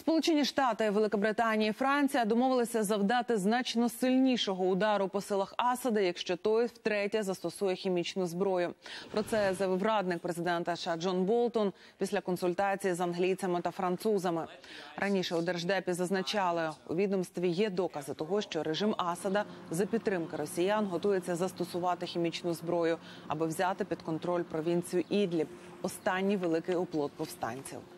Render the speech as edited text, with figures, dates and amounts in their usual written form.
Сполучені Штати, Великобританія і Франція домовилися завдати значно сильнішого удару по силах Асада, якщо той втретє застосує хімічну зброю. Про це заявив радник президента США Джон Болтон після консультації з англійцями та французами. Раніше у Держдепі зазначали, у відомстві є докази того, що режим Асада за підтримки росіян готується застосувати хімічну зброю, аби взяти під контроль провінцію Ідліб – останній великий оплот повстанців.